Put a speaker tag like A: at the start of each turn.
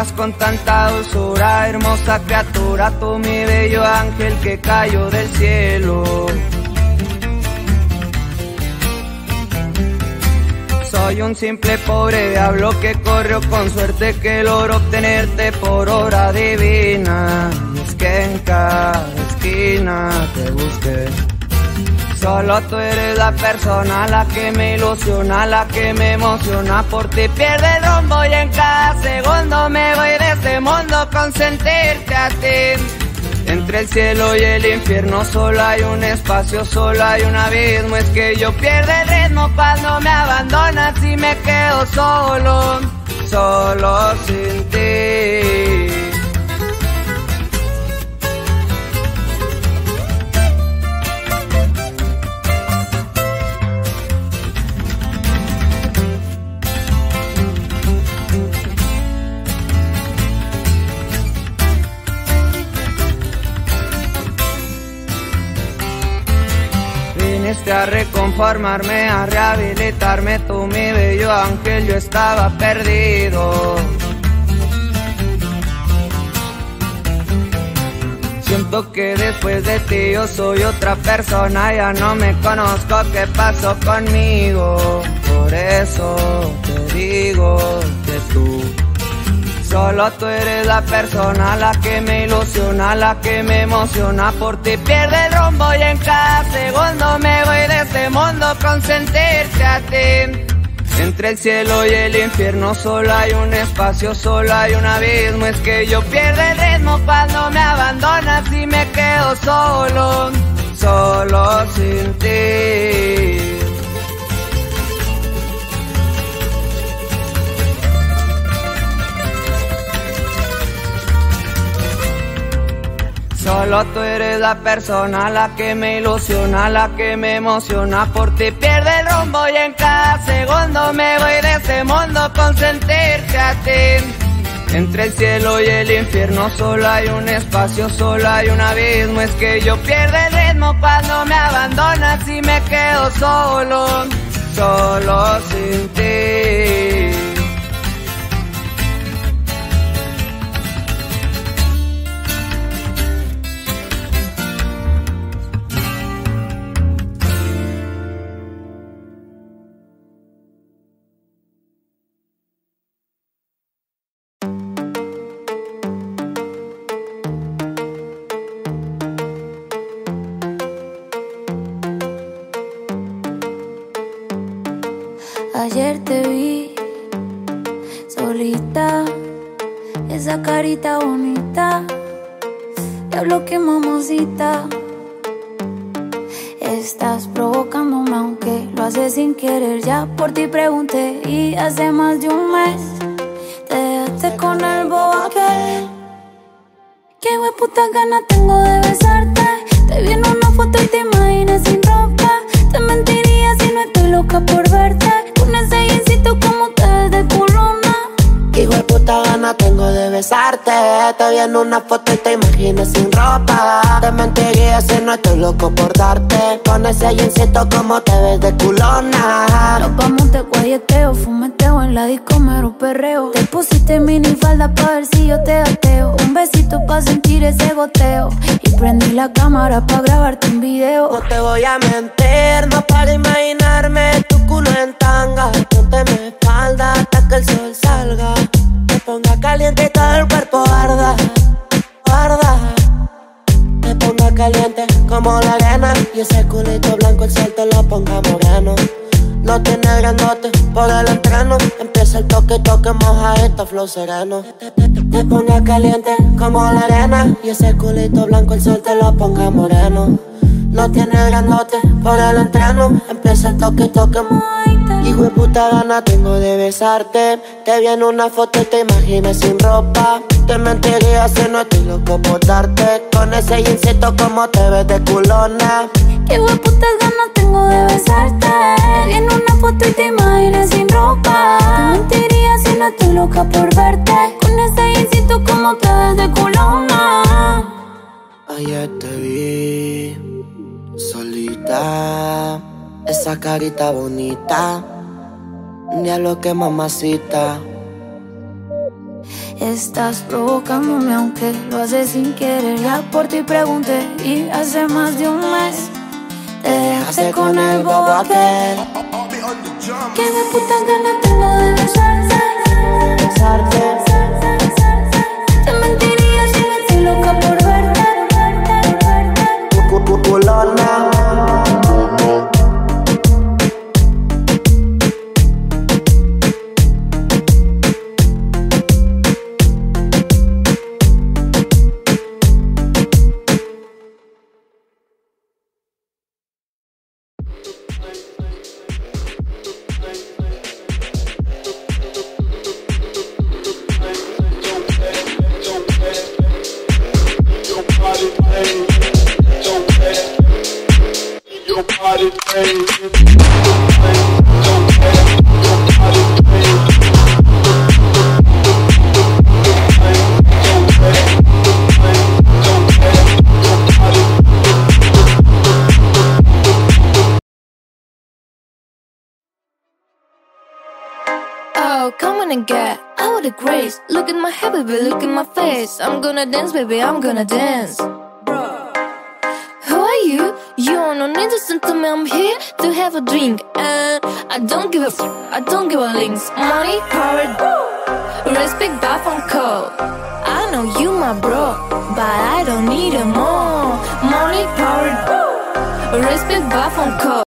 A: hablas con tanta dulzura, hermosa criatura, tú mi bello ángel que cayó del cielo. Soy un simple pobre diablo que corrió con suerte, que logró obtenerte por obra divina. Y es que en cada esquina te busqué. Solo tú eres la persona, la que me ilusiona, la que me emociona. Por ti pierdo el rumbo y en cada segundo me voy de este mundo con sentirte a ti. Entre el cielo y el infierno solo hay un espacio, solo hay un abismo. Es que yo pierdo el ritmo cuando me abandonas y me quedo solo, solo sin ti. Viniste a reconformarme, a rehabilitarme, tú mi bello ángel, yo estaba perdido. Siento que después de ti yo soy otra persona, ya no me conozco, ¿qué pasó conmigo? Por eso te digo que tú, solo tú eres la persona, la que me ilusiona, la que me emociona. Por ti pierdo el rumbo y en cada segundo me voy de este mundo con sentirte a ti. Entre el cielo y el infierno solo hay un espacio, solo hay un abismo. Es que yo pierdo el ritmo cuando me abandonas y me quedo solo, solo sin ti. Solo tú eres la persona, la que me ilusiona, la que me emociona. Por ti pierdo el rumbo y en cada segundo me voy de este mundo con sentirte a ti. Entre el cielo y el infierno solo hay un espacio, solo hay un abismo. Es que yo pierdo el ritmo cuando me abandonas y me quedo solo, solo sin ti.
B: Ayer te vi solita, esa carita bonita, diablo que mamacita. Estás provocándome aunque lo haces sin querer. Ya por ti pregunté y hace más de un mes te dejaste con el bobo aquel. Qué hueputa gana tengo de besarte. Te vi en una foto y te imaginas sin ropa. Te mentiría si no estoy loca por verte. Con ese jeansito como te ves de culona.
C: Hijo de puta gana tengo de besarte. Te vi en una foto y te imaginas sin ropa. Te mentiría si no estoy loco por darte. Con ese jeansito como te ves de culona.
B: Nos vamos de guayeteo, fumeteo, en la disco mero perreo. Te pusiste minifalda pa' ver si yo te gateo. Un besito pa' sentir ese goteo. Y prendí la cámara pa' grabarte un video.
C: No te voy a mentir, no para imaginarme tu culo en tanga. Ponte mi espalda hasta que el sol salga. Te ponga caliente y todo el cuerpo arda, arda. Te ponga caliente como la arena. Y ese culito blanco el sol te lo ponga moreno. No tiene grandote por el entreno. Empieza el toque, toque, mojadito, flow sereno. Te ponga caliente como la arena. Y ese culito blanco el sol te lo ponga moreno. No tiene grandote por el entreno. Empieza el toque, toque, hijo de puta gana tengo de besarte. Te vi en una foto y te imaginas sin ropa. Te mentiría si no estoy loco por darte. Con ese jeansito como te ves de culona.
B: Qué hueputas ganas tengo de besarte. Te vi en una foto y te imaginas sin ropa. Te mentiría si no estoy loca por verte. Con ese jeansito como te ves de culona.
C: Ayer te vi solita, esa carita bonita, diablo que mamacita.
B: Estás provocándome aunque lo haces sin querer. Ya por ti pregunté y hace más de un mes te dejaste con el bobo aquel. Que me puta ganas tengo de besarte. Te mentiría si me estoy loca por verte.
D: Oh, come on and get out of the grace. Look at my hair, baby, look at my face. I'm gonna dance, baby, I'm gonna dance. Who are you? You don't need to listen to me, I'm here to have a drink. And I don't give a f, I don't give a links. Money, power, respect, bath and code. I know you my bro, but I don't need it more. Money, power, respect, bath and code.